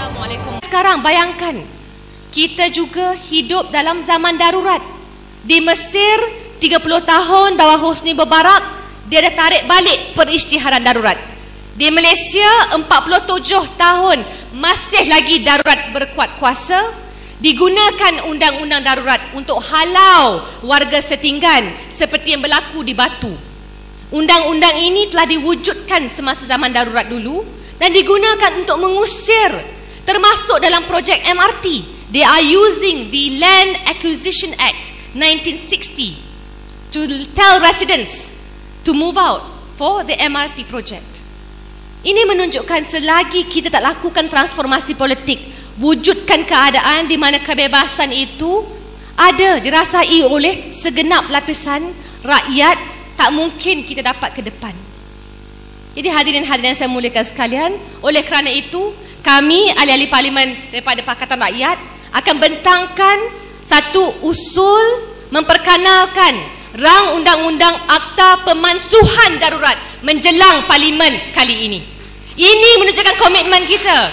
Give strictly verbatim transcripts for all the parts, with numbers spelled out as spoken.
Assalamualaikum. Sekarang bayangkan, kita juga hidup dalam zaman darurat. Di Mesir, tiga puluh tahun bawah Hosni Mubarak, dia dah tarik balik perisytiharan darurat. Di Malaysia, empat puluh tujuh tahun masih lagi darurat berkuat kuasa. Digunakan undang-undang darurat untuk halau warga setinggan seperti yang berlaku di Batu. Undang-undang ini telah diwujudkan semasa zaman darurat dulu dan digunakan untuk mengusir, termasuk dalam projek M R T. They are using the Land Acquisition Act nineteen sixty to tell residents to move out for the M R T project. Ini menunjukkan selagi kita tak lakukan transformasi politik, wujudkan keadaan di mana kebebasan itu ada dirasai oleh segenap lapisan rakyat, tak mungkin kita dapat ke depan. Jadi hadirin-hadirin saya muliakan sekalian, oleh kerana itu kami ahli-ahli parlimen daripada Pakatan Rakyat akan bentangkan satu usul memperkenalkan rang undang-undang Akta Pemansuhan Darurat menjelang parlimen kali ini. Ini menunjukkan komitmen kita.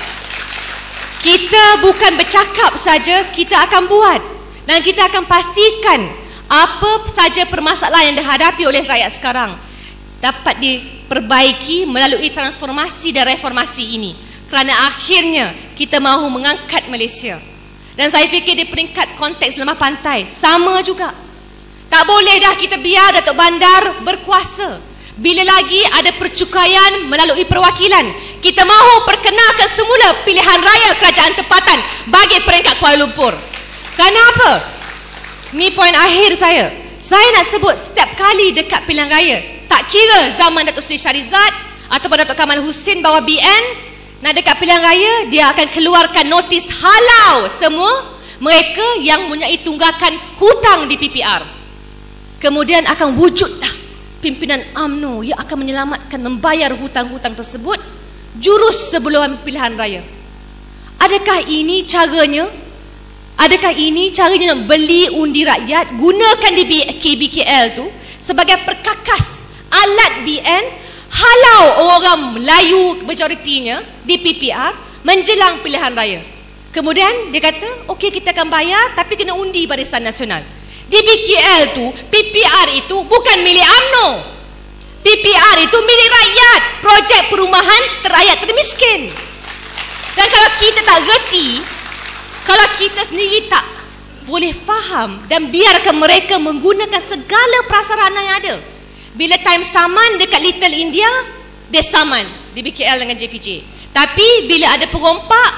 Kita bukan bercakap saja, kita akan buat. Dan kita akan pastikan apa saja permasalahan yang dihadapi oleh rakyat sekarang dapat diperbaiki melalui transformasi dan reformasi ini. Kerana akhirnya kita mahu mengangkat Malaysia. Dan saya fikir di peringkat konteks lemah pantai sama juga. Tak boleh dah kita biar Datuk Bandar berkuasa. Bila lagi ada percukaian melalui perwakilan, kita mahu perkenalkan semula pilihan raya kerajaan tempatan bagi peringkat Kuala Lumpur. Kenapa? Ni poin akhir saya. Saya nak sebut setiap kali dekat pilihan raya, tak kira zaman Datuk Seri Shahrizad ataupun Datuk Kamal Husin bawah B N, nak dekat pilihan raya, dia akan keluarkan notis halau semua mereka yang mempunyai tunggakan hutang di P P R. Kemudian akan wujudlah pimpinan U M N O yang akan menyelamatkan membayar hutang-hutang tersebut jurus sebelum pilihan raya. Adakah ini caranya? Adakah ini caranya nak beli undi rakyat, gunakan di K B K L tu sebagai perkakas alat B N, halau orang Melayu majoritinya di P P R menjelang pilihan raya. Kemudian dia kata, okey kita akan bayar tapi kena undi Barisan Nasional. D B K L tu, P P R itu bukan milik U M N O. P P R itu milik rakyat, projek perumahan rakyat termiskin. Dan kalau kita tak reti, kalau kita sendiri tak boleh faham dan biarkan mereka menggunakan segala prasarana yang ada, bila time saman dekat Little India, dia saman D B K L dengan J P J. Tapi bila ada perompak,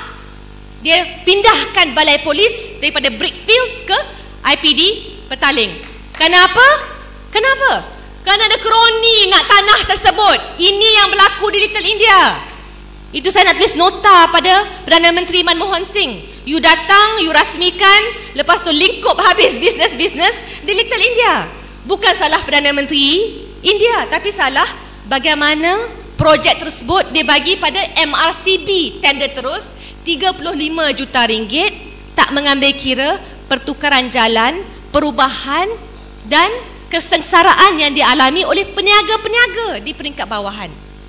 dia pindahkan balai polis daripada Brickfields ke I P D Petaling. Kenapa? Kenapa? Kerana ada kroni nak tanah tersebut. Ini yang berlaku di Little India. Itu saya nak tulis nota pada Perdana Menteri Manmohan Singh. You datang, you rasmikan, lepas tu lingkup habis bisnes-bisnes di Little India. Bukan salah Perdana Menteri India, tapi salah bagaimana projek tersebut dia bagi pada M R C B, tender terus tiga puluh lima juta ringgit, tak mengambil kira pertukaran jalan, perubahan dan kesengsaraan yang dialami oleh peniaga-peniaga di peringkat bawahan.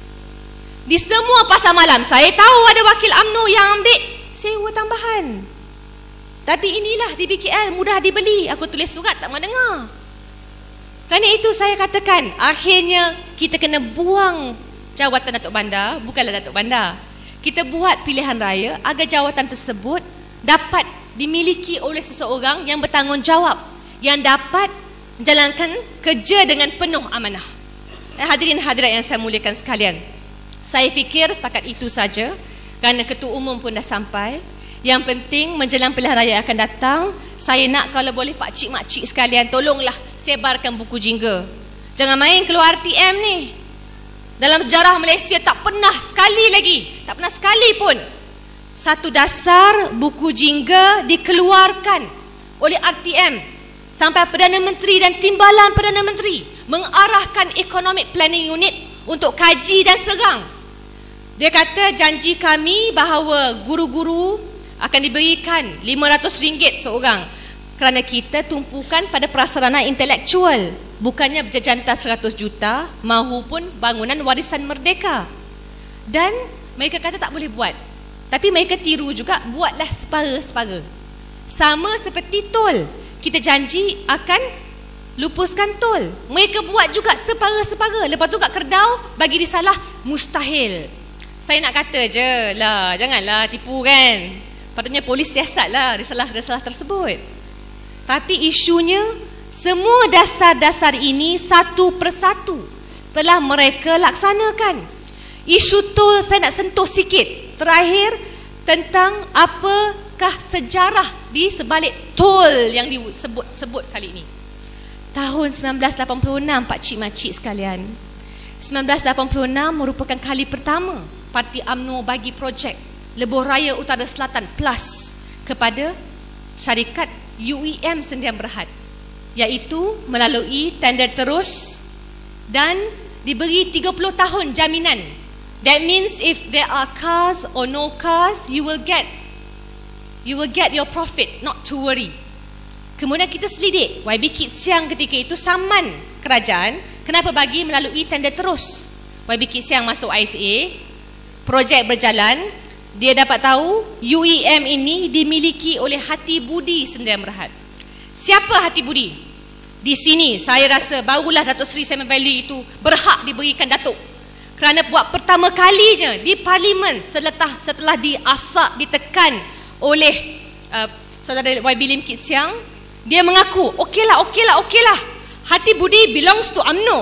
Di semua pasar malam, saya tahu ada wakil U M N O yang ambil sewa tambahan. Tapi inilah D B K L, mudah dibeli. Aku tulis surat tak mahu dengar. Kerana itu saya katakan, akhirnya kita kena buang jawatan Datuk Bandar, bukanlah Datuk Bandar. Kita buat pilihan raya agar jawatan tersebut dapat dimiliki oleh seseorang yang bertanggungjawab, yang dapat menjalankan kerja dengan penuh amanah. Dan hadirin hadirat yang saya muliakan sekalian, saya fikir setakat itu saja kerana Ketua Umum pun dah sampai. Yang penting menjelang pilihan raya akan datang, saya nak kalau boleh pakcik-makcik sekalian, tolonglah sebarkan buku jingga. Jangan main keluar R T M ni. Dalam sejarah Malaysia tak pernah sekali lagi, tak pernah sekali pun satu dasar buku jingga dikeluarkan oleh R T M sampai Perdana Menteri dan Timbalan Perdana Menteri mengarahkan Economic Planning Unit untuk kaji dan serang. Dia kata janji kami bahawa guru-guru akan diberikan lima ratus ringgit seorang kerana kita tumpukan pada prasarana intelektual, bukannya berjejantah seratus juta mahupun bangunan warisan merdeka. Dan mereka kata tak boleh buat. Tapi mereka tiru juga, buatlah separa-separa. Sama seperti tol. Kita janji akan lupuskan tol. Mereka buat juga separa-separa. Lepas tu kat Kerbau bagi risalah mustahil. Saya nak kata je lah, janganlah tipu kan. Patutnya polis siasatlah risalah-risalah tersebut. Tapi isunya, semua dasar-dasar ini satu persatu telah mereka laksanakan. Isu tol saya nak sentuh sikit. Terakhir, tentang apakah sejarah di sebalik tol yang disebut-sebut kali ini. Tahun sembilan belas lapan puluh enam, pakcik makcik sekalian, sembilan belas lapan puluh enam merupakan kali pertama Parti U M N O bagi projek Lebuh Raya Utara Selatan Plus kepada syarikat U E M Sdn Bhd, iaitu melalui tender terus dan diberi tiga puluh tahun jaminan. That means if there are cars or no cars, you will get you will get your profit, not to worry. Kemudian kita selidik, Y B Kit Siang ketika itu saman kerajaan, kenapa bagi melalui tender terus. Y B Kit Siang masuk I S A, projek berjalan, dia dapat tahu U E M ini dimiliki oleh Hati Budi Sdn Bhd. Siapa Hati Budi? Di sini saya rasa barulah Datuk Seri Simon Valley itu berhak diberikan Datuk. Kerana buat pertama kalinya di Parlimen setelah, setelah diasak, ditekan oleh uh, saudara Y B Lim Kit Siang, dia mengaku, okeylah, okeylah, okeylah, Hati Budi belongs to U M N O.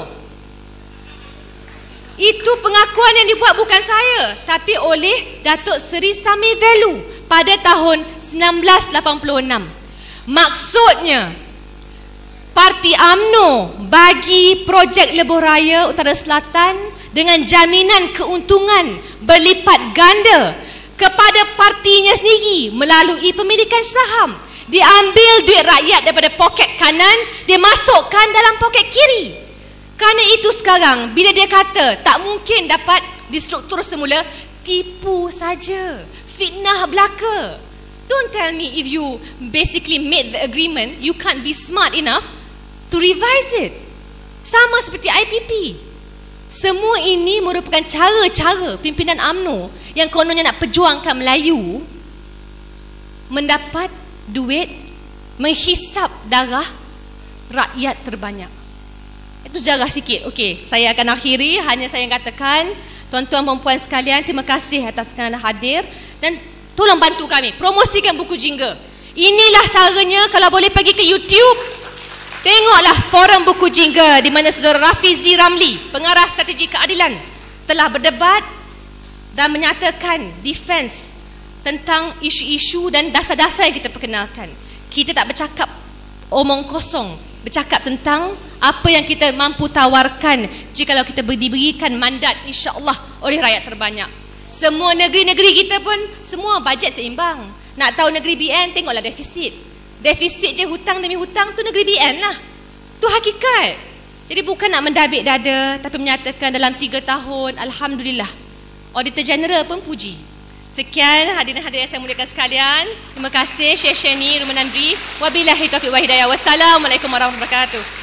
Itu pengakuan yang dibuat bukan saya, tapi oleh Datuk Seri Sami Velu pada tahun sembilan belas lapan puluh enam. Maksudnya, Parti U M N O bagi projek Lebuh Raya Utara Selatan dengan jaminan keuntungan berlipat ganda kepada partinya sendiri melalui pemilikan saham. Dia ambil duit rakyat daripada poket kanan, dia masukkan dalam poket kiri. Kerana itu sekarang, bila dia kata tak mungkin dapat di struktur semula, tipu saja, fitnah belaka. Don't tell me if you basically made the agreement, you can't be smart enough to revise it. Sama seperti I P P. Semua ini merupakan cara-cara pimpinan U M N O yang kononnya nak perjuangkan Melayu mendapat duit, menghisap darah rakyat terbanyak. Itu sejarah sikit. Okey, saya akan akhiri. Hanya saya yang katakan, tuan-tuan dan puan sekalian, terima kasih atas kerana hadir dan tolong bantu kami promosikan buku Jingga. Inilah caranya. Kalau boleh pergi ke YouTube, tengoklah forum buku Jingga di mana saudara Rafizi Ramli, pengarah strategi keadilan, telah berdebat dan menyatakan defense tentang isu-isu dan dasar-dasar yang kita perkenalkan. Kita tak bercakap omong kosong, bercakap tentang apa yang kita mampu tawarkan jikalau kita diberikan mandat insya-Allah oleh rakyat terbanyak. Semua negeri-negeri kita pun semua bajet seimbang. Nak tahu negeri B N, tengoklah defisit. Defisit je hutang demi hutang tu negeri B N lah. Tu hakikat. Jadi bukan nak mendabik dada, tapi menyatakan dalam tiga tahun, Alhamdulillah, Auditor General pun puji. Sekian hadirin hadirin yang saya muliakan sekalian. Terima kasih Syekh Syeni Rumenandri. Wabillahi taufiq wa hidayah. Wassalamualaikum warahmatullahi wabarakatuh.